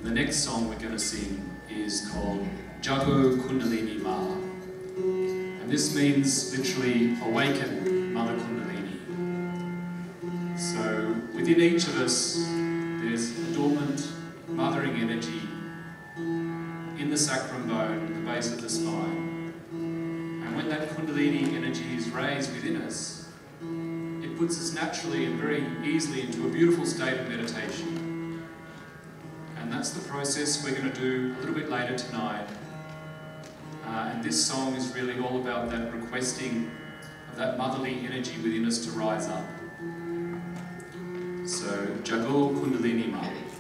The next song we're going to sing is called Jaago Kundalini Ma. And this means literally awaken Mother Kundalini. So within each of us there's a dormant mothering energy in the sacrum bone, the base of the spine. And when that Kundalini energy is raised within us, it puts us naturally and very easily into a beautiful state of meditation. And that's the process we're going to do a little bit later tonight. And this song is really all about that requesting of that motherly energy within us to rise up. So, Jaago Kundalini Ma.